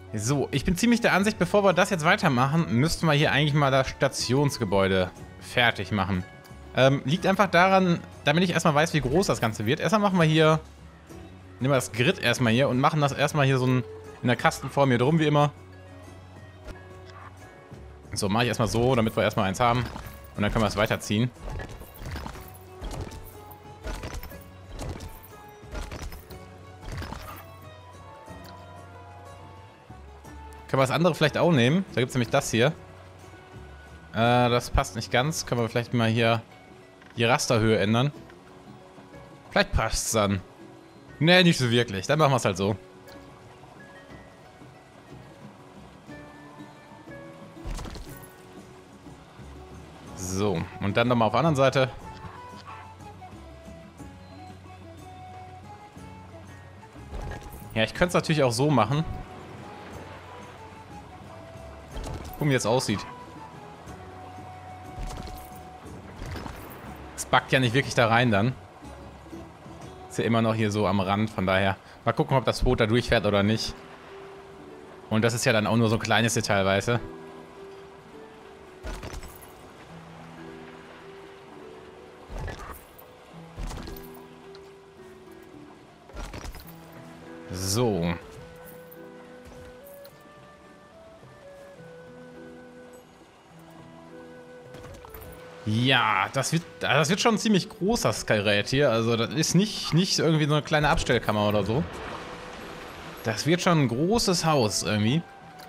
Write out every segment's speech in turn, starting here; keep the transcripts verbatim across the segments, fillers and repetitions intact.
So, ich bin ziemlich der Ansicht, bevor wir das jetzt weitermachen, müssten wir hier eigentlich mal das Stationsgebäude fertig machen. Ähm, liegt einfach daran, damit ich erstmal weiß, wie groß das Ganze wird. Erstmal machen wir hier, nehmen wir das Grid erstmal hier und machen das erstmal hier so ein, in der Kastenform hier drum, wie immer. So, mache ich erstmal so, damit wir erstmal eins haben. Und dann können wir es weiterziehen. Können wir das andere vielleicht auch nehmen? Da gibt es nämlich das hier. Äh, das passt nicht ganz. Können wir vielleicht mal hier die Rasterhöhe ändern. Vielleicht passt es dann. Nee, nicht so wirklich. Dann machen wir es halt so. So, und dann nochmal auf der anderen Seite. Ja, ich könnte es natürlich auch so machen. Gucken, wie es aussieht. Es backt ja nicht wirklich da rein dann. Ist ja immer noch hier so am Rand, von daher. Mal gucken, ob das Boot da durchfährt oder nicht. Und das ist ja dann auch nur so ein kleines Detail, weißt du? So. Ja, das wird, das wird schon ein ziemlich groß, das Gerät hier. Also das ist nicht, nicht irgendwie so eine kleine Abstellkammer oder so. Das wird schon ein großes Haus irgendwie.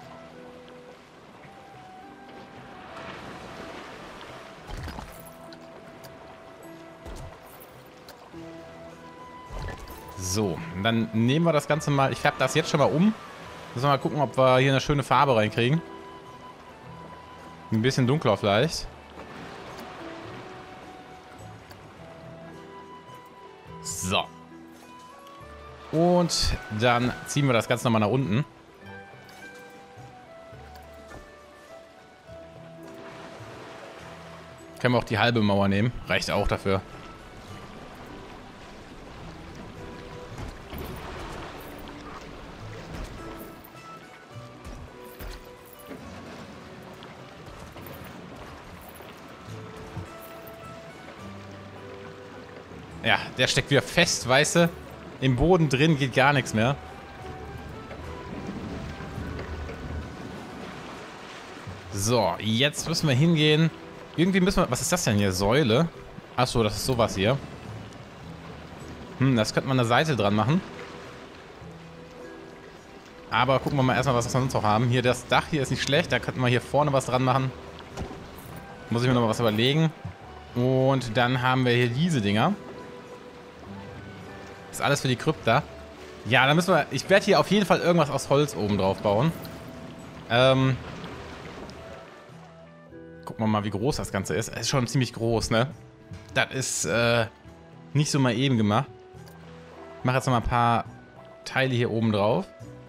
So, dann nehmen wir das Ganze mal. Ich färbe das jetzt schon mal um. Müssen wir mal gucken, ob wir hier eine schöne Farbe reinkriegen. Ein bisschen dunkler vielleicht. So. Und dann ziehen wir das Ganze nochmal nach unten. Können wir auch die halbe Mauer nehmen. Reicht auch dafür. Ja, der steckt wieder fest, weißt du? Im Boden drin geht gar nichts mehr. So, jetzt müssen wir hingehen. Irgendwie müssen wir... Was ist das denn hier? Säule? Achso, das ist sowas hier. Hm, das könnte man eine Seite dran machen. Aber gucken wir mal erstmal, was wir sonst noch haben. Hier, das Dach hier ist nicht schlecht. Da könnten wir hier vorne was dran machen. Muss ich mir noch mal was überlegen. Und dann haben wir hier diese Dinger. Das ist alles für die Krypta. Ja, dann müssen wir... Ich werde hier auf jeden Fall irgendwas aus Holz oben drauf bauen. Ähm... Gucken wir mal, wie groß das Ganze ist. Es ist schon ziemlich groß, ne? Das ist, äh... nicht so mal eben gemacht. Ich mache jetzt noch mal ein paar Teile hier oben drauf.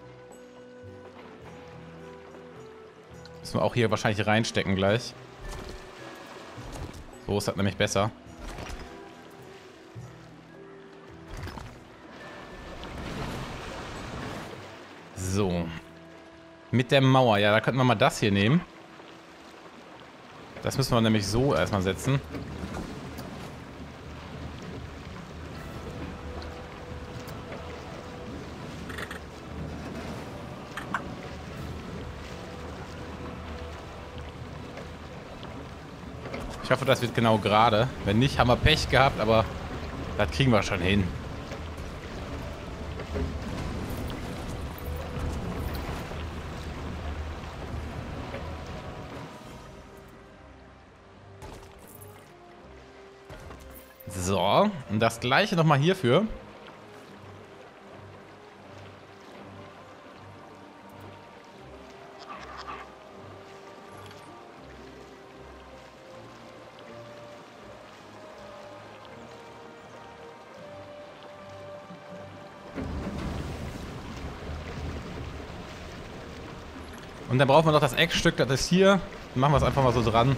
Müssen wir auch hier wahrscheinlich reinstecken gleich. So ist das nämlich besser. So. Mit der Mauer. Ja, da könnten wir mal das hier nehmen. Das müssen wir nämlich so erstmal setzen. Ich hoffe, das wird genau gerade. Wenn nicht, haben wir Pech gehabt, aber das kriegen wir schon hin. So, und das gleiche nochmal hierfür. Und dann brauchen wir noch das Eckstück, das ist hier. Dann machen wir es einfach mal so dran.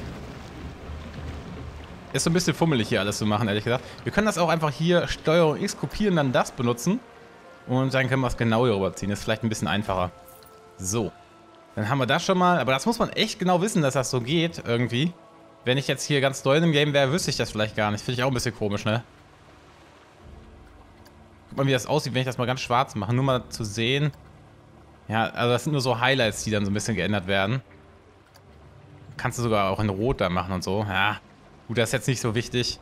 Ist so ein bisschen fummelig hier alles zu machen, ehrlich gesagt. Wir können das auch einfach hier Steuerung X kopieren, dann das benutzen. Und dann können wir es genau hier rüberziehen. Ist vielleicht ein bisschen einfacher. So. Dann haben wir das schon mal. Aber das muss man echt genau wissen, dass das so geht, irgendwie. Wenn ich jetzt hier ganz doll im Game wäre, wüsste ich das vielleicht gar nicht. Finde ich auch ein bisschen komisch, ne? Guck mal, wie das aussieht, wenn ich das mal ganz schwarz mache. Nur mal zu sehen. Ja, also das sind nur so Highlights, die dann so ein bisschen geändert werden. Kannst du sogar auch in Rot da machen und so. Ja, gut, das ist jetzt nicht so wichtig.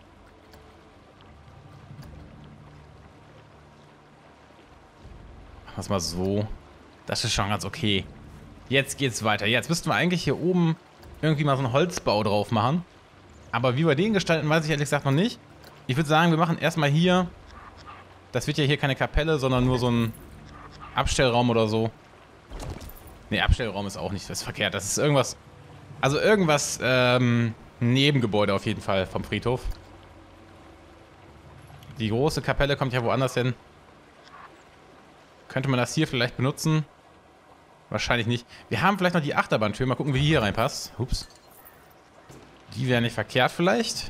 Machen wir es mal so. Das ist schon ganz okay. Jetzt geht's weiter. Jetzt müssten wir eigentlich hier oben irgendwie mal so einen Holzbau drauf machen. Aber wie wir den gestalten, weiß ich ehrlich gesagt noch nicht. Ich würde sagen, wir machen erstmal hier... Das wird ja hier keine Kapelle, sondern nur so ein Abstellraum oder so. Ne, Abstellraum ist auch nicht, das ist verkehrt. Das ist irgendwas... Also irgendwas, ähm... Nebengebäude auf jeden Fall vom Friedhof. Die große Kapelle kommt ja woanders hin. Könnte man das hier vielleicht benutzen? Wahrscheinlich nicht. Wir haben vielleicht noch die Achterbahntür. Mal gucken, wie die hier reinpasst. Ups. Die wäre nicht verkehrt vielleicht.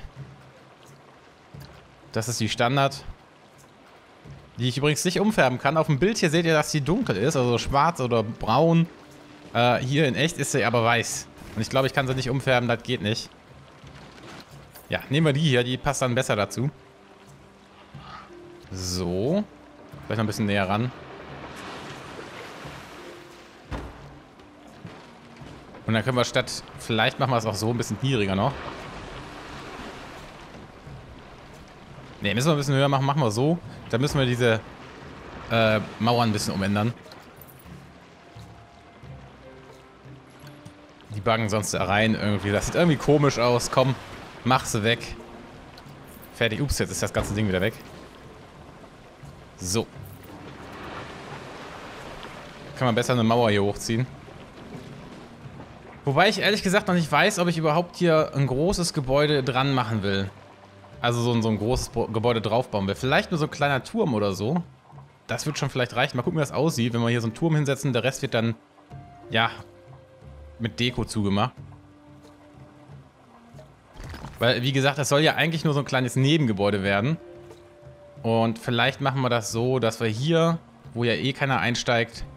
Das ist die Standard. Die ich übrigens nicht umfärben kann. Auf dem Bild hier seht ihr, dass sie dunkel ist. Also schwarz oder braun. Äh, hier in echt ist sie aber weiß. Und ich glaube, ich kann sie nicht umfärben. Das geht nicht. Ja, nehmen wir die hier. Die passt dann besser dazu. So. Vielleicht noch ein bisschen näher ran. Und dann können wir statt... Vielleicht machen wir es auch so ein bisschen niedriger noch. Ne, müssen wir ein bisschen höher machen. Machen wir so. Dann müssen wir diese äh, Mauern ein bisschen umändern. Die buggen sonst da rein irgendwie. Das sieht irgendwie komisch aus. Komm, mach sie weg. Fertig. Ups, jetzt ist das ganze Ding wieder weg. So. Kann man besser eine Mauer hier hochziehen. Wobei ich ehrlich gesagt noch nicht weiß, ob ich überhaupt hier ein großes Gebäude dran machen will. Also so ein, so ein großes Gebäude draufbauen will. Vielleicht nur so ein kleiner Turm oder so. Das wird schon vielleicht reichen. Mal gucken, wie das aussieht, wenn wir hier so einen Turm hinsetzen. Der Rest wird dann, ja, mit Deko zugemacht. Weil, wie gesagt, das soll ja eigentlich nur so ein kleines Nebengebäude werden. Und vielleicht machen wir das so, dass wir hier, wo ja eh keiner einsteigt...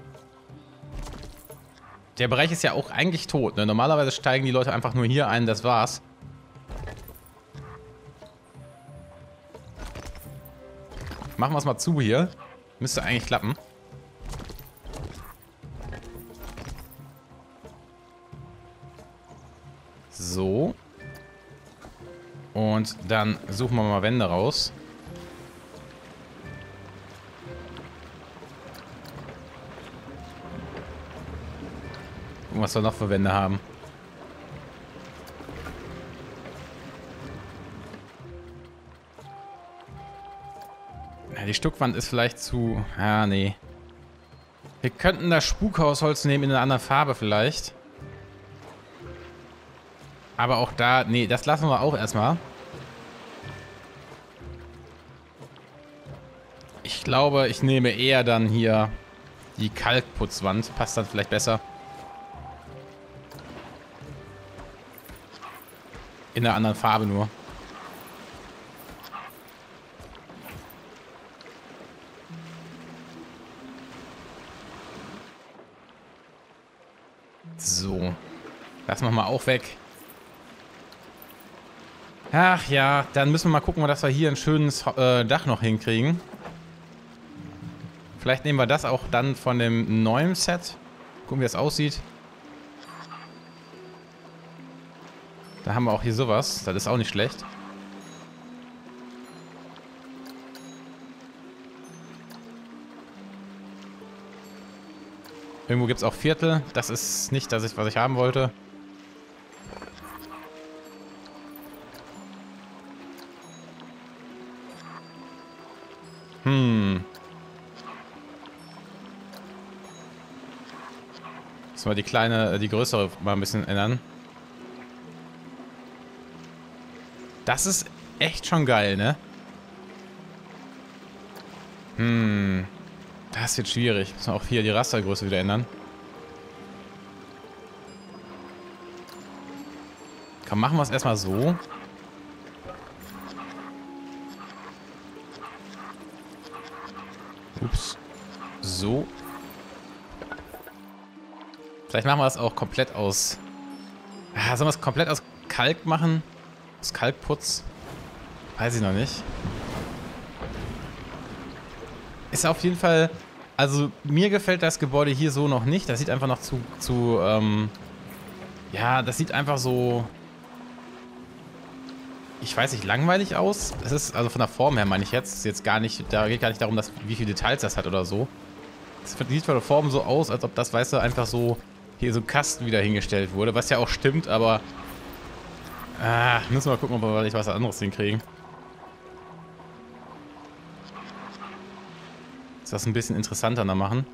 Der Bereich ist ja auch eigentlich tot, ne? Normalerweise steigen die Leute einfach nur hier ein, das war's. Machen wir es mal zu hier. Müsste eigentlich klappen. So. Und dann suchen wir mal Wände raus. Was wir noch für Wände haben. Ja, die Stuckwand ist vielleicht zu... Ah, nee. Wir könnten das Spukhausholz nehmen in einer anderen Farbe vielleicht. Aber auch da... Nee, das lassen wir auch erstmal. Ich glaube, ich nehme eher dann hier die Kalkputzwand. Passt dann vielleicht besser. In einer anderen Farbe nur. So. Das machen wir auch weg. Ach ja, dann müssen wir mal gucken, dass wir hier ein schönes äh, Dach noch hinkriegen. Vielleicht nehmen wir das auch dann von dem neuen Set. Gucken, wie das aussieht. Da haben wir auch hier sowas. Das ist auch nicht schlecht. Irgendwo gibt es auch Viertel. Das ist nicht das, was ich haben wollte. Hm. Müssen wir die kleine, die größere mal ein bisschen ändern. Das ist echt schon geil, ne? Hm. Das wird schwierig. Müssen wir auch hier die Rastergröße wieder ändern. Komm, machen wir es erstmal so. Ups. So. Vielleicht machen wir es auch komplett aus... Ah, sollen wir es komplett aus Kalk machen? Aus Kalkputz? Weiß ich noch nicht. Ist auf jeden Fall... Also, mir gefällt das Gebäude hier so noch nicht. Das sieht einfach noch zu... zu ähm, ja, das sieht einfach so... Ich weiß nicht, langweilig aus. Es ist, also von der Form her meine ich jetzt, ist jetzt gar nicht, da geht gar nicht darum, dass, wie viele Details das hat oder so. Es sieht von der Form so aus, als ob das, weißt du, einfach so hier so ein Kasten wieder hingestellt wurde, was ja auch stimmt, aber ah, müssen wir mal gucken, ob wir nicht was anderes hinkriegen. Das ein bisschen interessanter noch machen.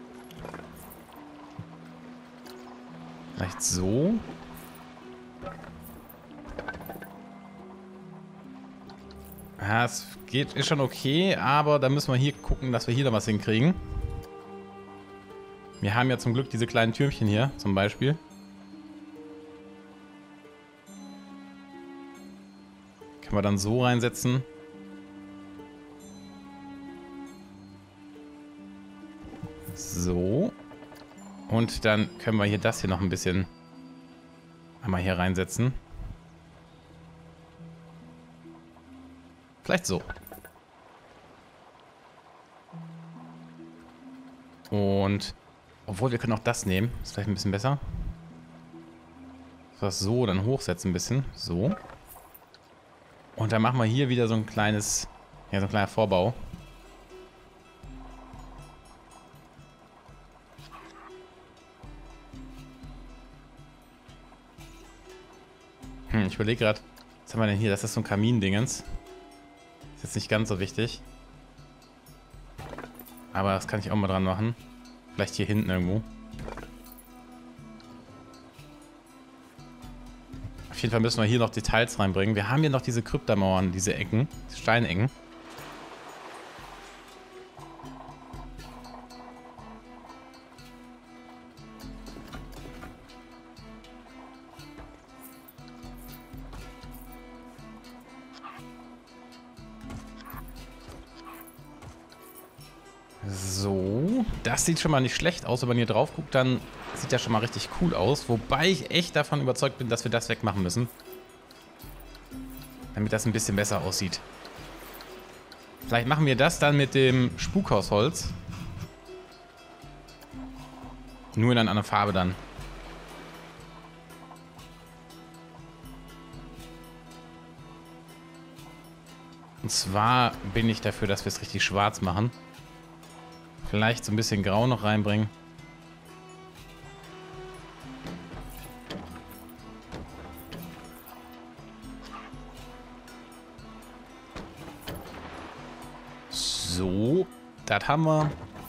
Vielleicht so. Ja, es geht, ist schon okay, aber da müssen wir hier gucken, dass wir hier da was hinkriegen. Wir haben ja zum Glück diese kleinen Türmchen hier, zum Beispiel. Können wir dann so reinsetzen. So. Und dann können wir hier das hier noch ein bisschen einmal hier reinsetzen. Vielleicht so. Und obwohl wir können auch das nehmen. Ist vielleicht ein bisschen besser. Das so, dann hochsetzen ein bisschen. So. Und dann machen wir hier wieder so ein kleines, ja, so ein kleiner Vorbau. Hm, ich überlege gerade, was haben wir denn hier? Das ist so ein Kamindingens. Ist jetzt nicht ganz so wichtig. Aber das kann ich auch mal dran machen. Vielleicht hier hinten irgendwo. Auf jeden Fall müssen wir hier noch Details reinbringen. Wir haben hier noch diese Kryptamauern, diese Ecken, diese Steinecken. So, das sieht schon mal nicht schlecht aus. Wenn man hier drauf guckt, dann sieht das schon mal richtig cool aus. Wobei ich echt davon überzeugt bin, dass wir das wegmachen müssen. Damit das ein bisschen besser aussieht. Vielleicht machen wir das dann mit dem Spukhausholz. Nur in einer anderen Farbe dann. Und zwar bin ich dafür, dass wir es richtig schwarz machen. Vielleicht so ein bisschen Grau noch reinbringen. So, das haben wir.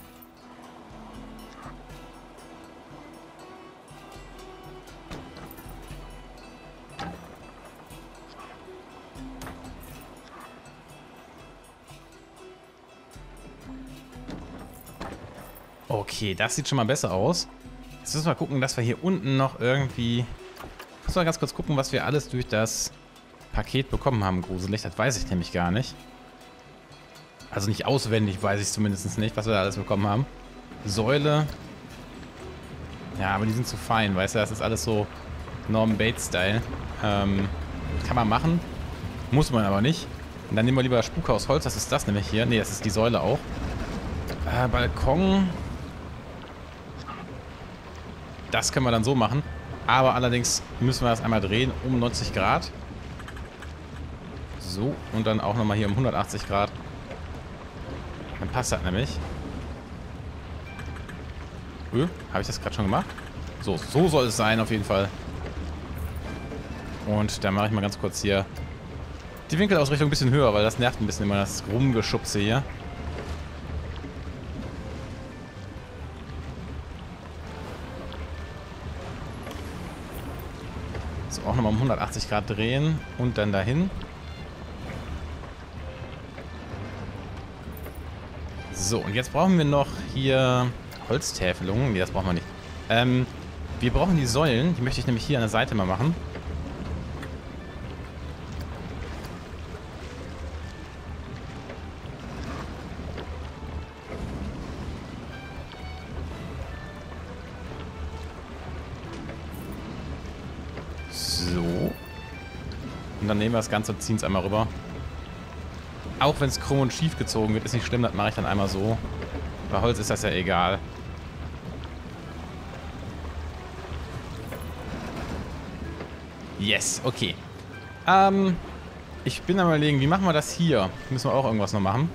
Okay, das sieht schon mal besser aus. Jetzt müssen wir gucken, dass wir hier unten noch irgendwie... Müssen wir ganz kurz gucken, was wir alles durch das Paket bekommen haben, gruselig. Das weiß ich nämlich gar nicht. Also nicht auswendig weiß ich zumindest nicht, was wir da alles bekommen haben. Säule. Ja, aber die sind zu fein, weißt du? Das ist alles so Norman Bates-Style. Ähm, kann man machen. Muss man aber nicht. Und dann nehmen wir lieber das Spukhausholz. Was ist das nämlich hier? Ne, das ist die Säule auch. Äh, Balkon... Das können wir dann so machen. Aber allerdings müssen wir das einmal drehen um neunzig Grad. So, und dann auch nochmal hier um hundertachtzig Grad. Dann passt das nämlich. Öh, habe ich das gerade schon gemacht? So, so soll es sein auf jeden Fall. Und dann mache ich mal ganz kurz hier die Winkelausrichtung ein bisschen höher, weil das nervt ein bisschen immer, das Rumgeschubse hier. Auch nochmal um hundertachtzig Grad drehen und dann dahin. So, und jetzt brauchen wir noch hier Holztäfelungen. Ne, das brauchen wir nicht. Ähm, wir brauchen die Säulen. Die möchte ich nämlich hier an der Seite mal machen. So. Und dann nehmen wir das Ganze und ziehen es einmal rüber. Auch wenn es krumm und schief gezogen wird, ist nicht schlimm, das mache ich dann einmal so. Bei Holz ist das ja egal. Yes, okay. Ähm, ich bin am Überlegen, wie machen wir das hier? Müssen wir auch irgendwas noch machen.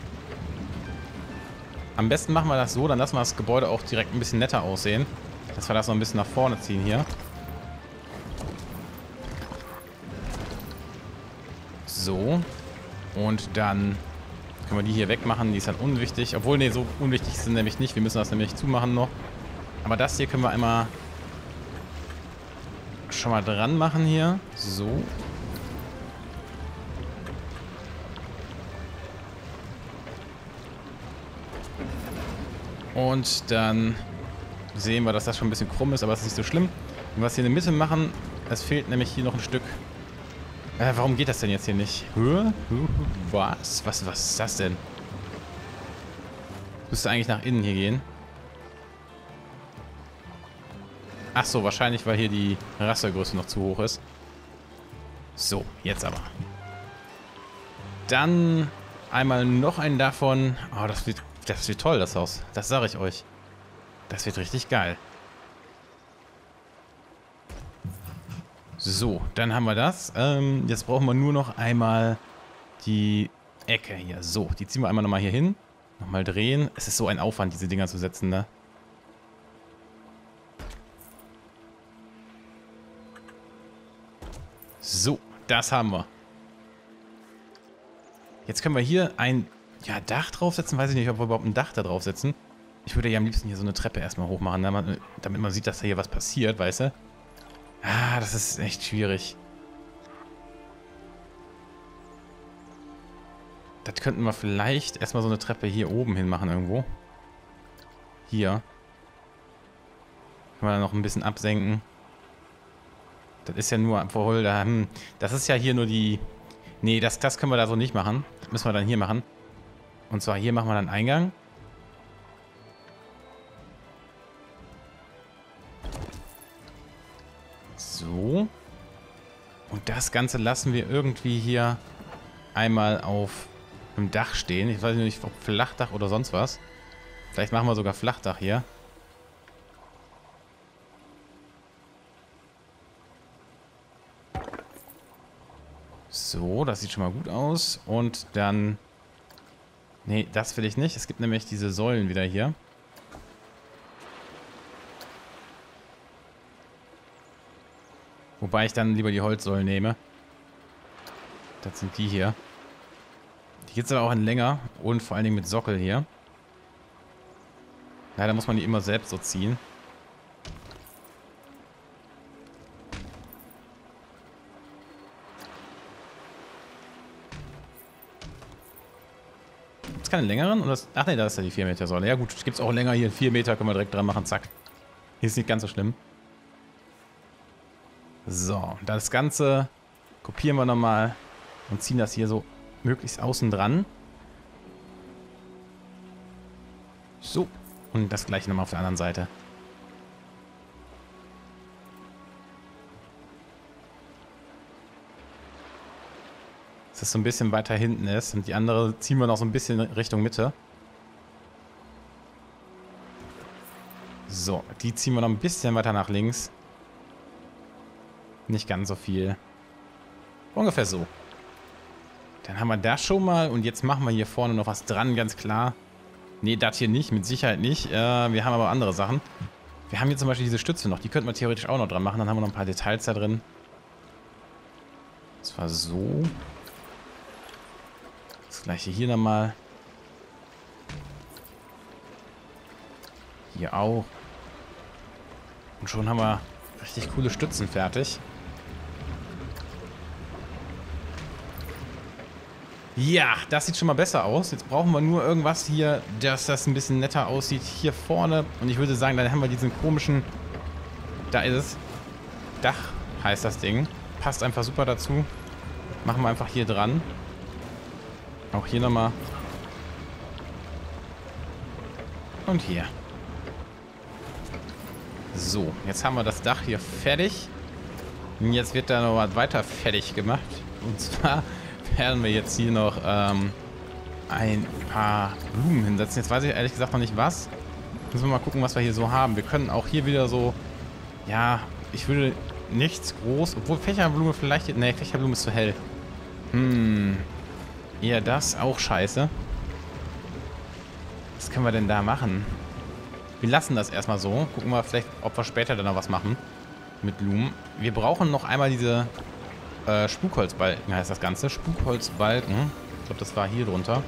Am besten machen wir das so, dann lassen wir das Gebäude auch direkt ein bisschen netter aussehen. Dass wir das noch ein bisschen nach vorne ziehen hier. So. Und dann können wir die hier wegmachen. Die ist dann unwichtig. Obwohl, nee, so unwichtig sind nämlich nicht. Wir müssen das nämlich zumachen noch. Aber das hier können wir einmal schon mal dran machen hier. So. Und dann sehen wir, dass das schon ein bisschen krumm ist, aber das ist nicht so schlimm. Und was wir in der Mitte machen, es fehlt nämlich hier noch ein Stück. Äh, warum geht das denn jetzt hier nicht? Hä? Was? Was? Was ist das denn? Müsste eigentlich nach innen hier gehen. Ach so, wahrscheinlich, weil hier die Rastergröße noch zu hoch ist. So, jetzt aber. Dann einmal noch einen davon. Oh, das wird, das wird toll, das Haus. Das sage ich euch. Das wird richtig geil. So, dann haben wir das. Ähm, jetzt brauchen wir nur noch einmal die Ecke hier. So, die ziehen wir einmal nochmal hier hin. Nochmal drehen. Es ist so ein Aufwand, diese Dinger zu setzen, ne? So, das haben wir. Jetzt können wir hier ein ja, Dach draufsetzen. Weiß ich nicht, ob wir überhaupt ein Dach da draufsetzen. Ich würde ja am liebsten hier so eine Treppe erstmal hochmachen, damit, damit man sieht, dass da hier was passiert, weißt du? Ah, das ist echt schwierig. Das könnten wir vielleicht erstmal so eine Treppe hier oben hin machen irgendwo. Hier. Können wir da noch ein bisschen absenken. Das ist ja nur vorher da. Hm, das ist ja hier nur die... Nee, das, das können wir da so nicht machen. Das müssen wir dann hier machen. Und zwar hier machen wir dann Eingang. So. Und das Ganze lassen wir irgendwie hier einmal auf dem Dach stehen. Ich weiß nicht, ob Flachdach oder sonst was. Vielleicht machen wir sogar Flachdach hier. So, das sieht schon mal gut aus. Und dann... Nee, das will ich nicht. Es gibt nämlich diese Säulen wieder hier. Wobei ich dann lieber die Holzsäulen nehme. Das sind die hier. Die gibt es aber auch in länger und vor allen Dingen mit Sockel hier. Leider muss man die immer selbst so ziehen. Gibt es keine längeren? Oder ist, ach ne, da ist ja die vier Meter Säule. Ja gut, gibt es auch länger hier. vier Meter können wir direkt dran machen. Zack. Hier ist nicht ganz so schlimm. So, das Ganze kopieren wir nochmal und ziehen das hier so möglichst außen dran. So, und das gleiche nochmal auf der anderen Seite. Dass das so ein bisschen weiter hinten ist und die andere ziehen wir noch so ein bisschen Richtung Mitte. So, die ziehen wir noch ein bisschen weiter nach links. Nicht ganz so viel. Ungefähr so. Dann haben wir das schon mal. Und jetzt machen wir hier vorne noch was dran, ganz klar. Nee, das hier nicht. Mit Sicherheit nicht. Äh, wir haben aber andere Sachen. Wir haben hier zum Beispiel diese Stütze noch. Die könnten wir theoretisch auch noch dran machen. Dann haben wir noch ein paar Details da drin. Das war so. Das gleiche hier nochmal. Hier auch. Und schon haben wir richtig coole Stützen fertig. Ja, das sieht schon mal besser aus. Jetzt brauchen wir nur irgendwas hier, dass das ein bisschen netter aussieht. Hier vorne. Und ich würde sagen, dann haben wir diesen komischen... Da ist es. Dach heißt das Ding. Passt einfach super dazu. Machen wir einfach hier dran. Auch hier nochmal. Und hier. So, jetzt haben wir das Dach hier fertig. Und jetzt wird da noch was weiter fertig gemacht. Und zwar werden wir jetzt hier noch ähm, ein paar Blumen hinsetzen. Jetzt weiß ich ehrlich gesagt noch nicht was. Müssen wir mal gucken, was wir hier so haben. Wir können auch hier wieder so, ja, ich würde nichts groß, obwohl Fächerblume vielleicht, ne, Fächerblume ist zu hell. Hm, eher das, auch scheiße. Was können wir denn da machen? Wir lassen das erstmal so. Gucken wir vielleicht, ob wir später dann noch was machen mit Blumen. Wir brauchen noch einmal diese äh, Spukholzbalken, heißt das Ganze. Spukholzbalken. Ich glaube, das war hier drunter.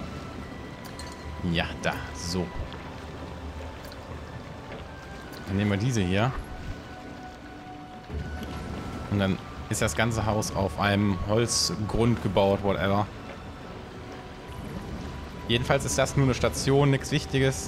Ja, da. So. Dann nehmen wir diese hier. Und dann ist das ganze Haus auf einem Holzgrund gebaut, whatever. Jedenfalls ist das nur eine Station, nichts Wichtiges.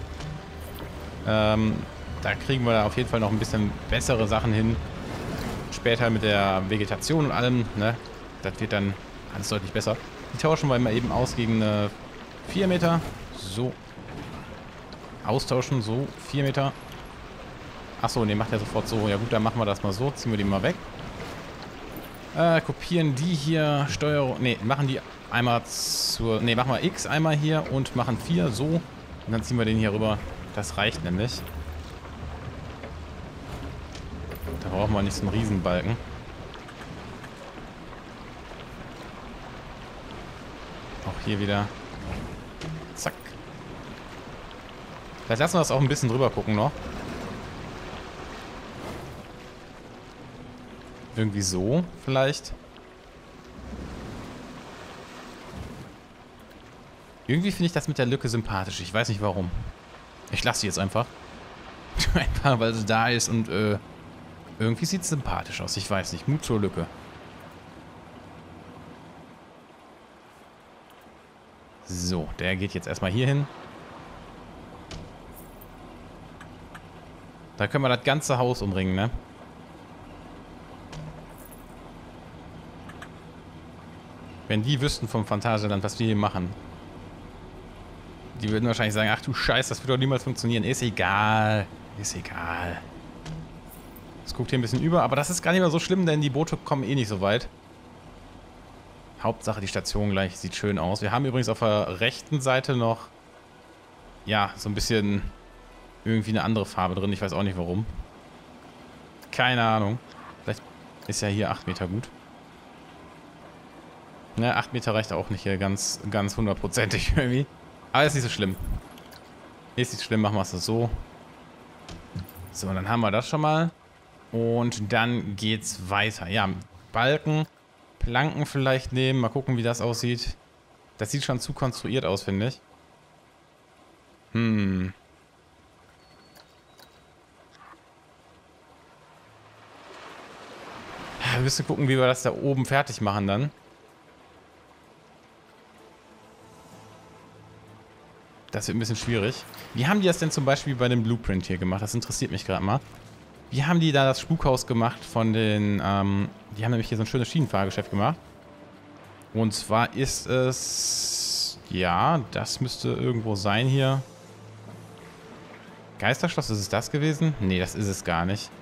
Ähm, da kriegen wir auf jeden Fall noch ein bisschen bessere Sachen hin. Später mit der Vegetation und allem, ne? Das wird dann alles deutlich besser. Die tauschen wir mal eben aus gegen eine vier Meter. So. Austauschen, so. vier Meter. Achso, ne, macht er sofort so. Ja gut, dann machen wir das mal so. Ziehen wir die mal weg. Äh, kopieren die hier. Steuerung. Ne, machen die einmal zur. Ne, machen wir X einmal hier und machen vier. So. Und dann ziehen wir den hier rüber. Das reicht nämlich. Da brauchen wir nicht so einen Riesenbalken. Auch hier wieder. Zack. Vielleicht lassen wir das auch ein bisschen drüber gucken noch. Irgendwie so, vielleicht. Irgendwie finde ich das mit der Lücke sympathisch. Ich weiß nicht warum. Ich lasse sie jetzt einfach. Einfach, weil sie da ist und äh, irgendwie sieht es sympathisch aus. Ich weiß nicht. Mut zur Lücke. So, der geht jetzt erstmal hier hin. Da können wir das ganze Haus umringen, ne? Wenn die wüssten vom Phantasialand, was wir hier machen. Die würden wahrscheinlich sagen, ach du Scheiß, das wird doch niemals funktionieren. Ist egal. Ist egal. Es guckt hier ein bisschen über, aber das ist gar nicht mehr so schlimm, denn die Boote kommen eh nicht so weit. Hauptsache die Station gleich sieht schön aus. Wir haben übrigens auf der rechten Seite noch, ja, so ein bisschen irgendwie eine andere Farbe drin. Ich weiß auch nicht warum. Keine Ahnung. Vielleicht ist ja hier acht Meter gut. Ne, acht Meter reicht auch nicht hier ganz, ganz hundertprozentig irgendwie. Aber ist nicht so schlimm. Ist nicht schlimm, machen wir es so. So, dann haben wir das schon mal. Und dann geht's weiter. Ja, Balken, Planken vielleicht nehmen. Mal gucken, wie das aussieht. Das sieht schon zu konstruiert aus, finde ich. Hm. Wir müssen gucken, wie wir das da oben fertig machen dann. Das wird ein bisschen schwierig. Wie haben die das denn zum Beispiel bei dem Blueprint hier gemacht? Das interessiert mich gerade mal. Wie haben die da das Spukhaus gemacht von den, ähm, die haben nämlich hier so ein schönes Schienenfahrgeschäft gemacht. Und zwar ist es, ja, das müsste irgendwo sein hier. Geisterschloss, ist es das gewesen? Nee, das ist es gar nicht.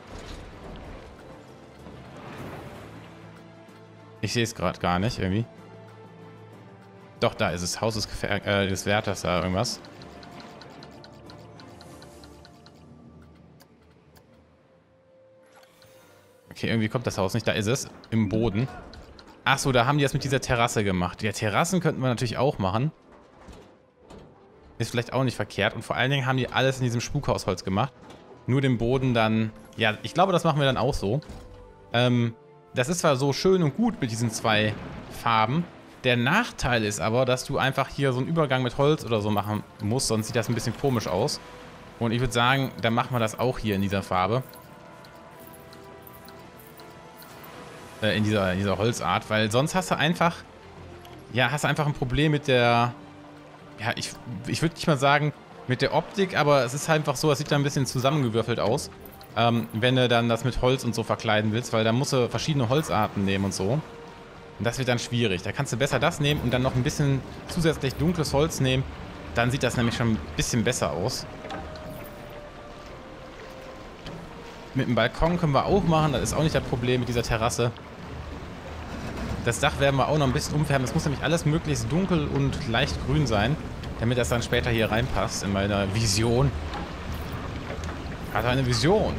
Ich sehe es gerade gar nicht, irgendwie. Doch, da ist es. Haus des, Gefähr äh, des Wärters, da irgendwas. Okay, irgendwie kommt das Haus nicht. Da ist es. Im Boden. Achso, da haben die das mit dieser Terrasse gemacht. Ja, Terrassen könnten wir natürlich auch machen. Ist vielleicht auch nicht verkehrt. Und vor allen Dingen haben die alles in diesem Spukhausholz gemacht. Nur den Boden dann... Ja, ich glaube, das machen wir dann auch so. Ähm, das ist zwar so schön und gut mit diesen zwei Farben. Der Nachteil ist aber, dass du einfach hier so einen Übergang mit Holz oder so machen musst, sonst sieht das ein bisschen komisch aus. Und ich würde sagen, dann machen wir das auch hier in dieser Farbe. Äh, in dieser, in dieser Holzart, weil sonst hast du einfach, ja, hast du einfach ein Problem mit der, ja, ich, ich würde nicht mal sagen, mit der Optik, aber es ist einfach so, es sieht da ein bisschen zusammengewürfelt aus, ähm, wenn du dann das mit Holz und so verkleiden willst, weil da musst du verschiedene Holzarten nehmen und so. Und das wird dann schwierig. Da kannst du besser das nehmen und dann noch ein bisschen zusätzlich dunkles Holz nehmen. Dann sieht das nämlich schon ein bisschen besser aus. Mit dem Balkon können wir auch machen. Das ist auch nicht das Problem mit dieser Terrasse. Das Dach werden wir auch noch ein bisschen umfärben. Das muss nämlich alles möglichst dunkel und leicht grün sein, damit das dann später hier reinpasst in meiner Vision. Hat eine Vision.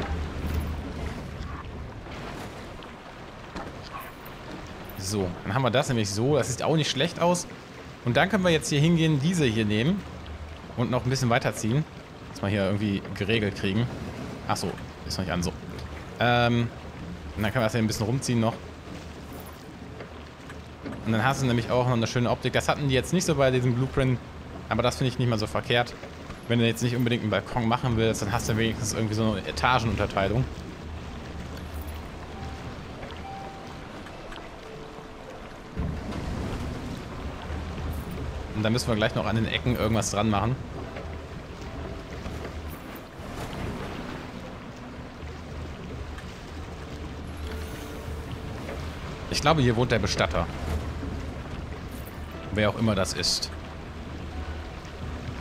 So, dann haben wir das nämlich so. Das sieht auch nicht schlecht aus. Und dann können wir jetzt hier hingehen, diese hier nehmen und noch ein bisschen weiterziehen. Dass wir hier irgendwie geregelt kriegen. Achso, ist noch nicht an. So. Ähm, und dann können wir das hier ein bisschen rumziehen noch. Und dann hast du nämlich auch noch eine schöne Optik. Das hatten die jetzt nicht so bei diesem Blueprint. Aber das finde ich nicht mal so verkehrt. Wenn du jetzt nicht unbedingt einen Balkon machen willst, dann hast du wenigstens irgendwie so eine Etagenunterteilung. Und dann müssen wir gleich noch an den Ecken irgendwas dran machen. Ich glaube, hier wohnt der Bestatter. Wer auch immer das ist.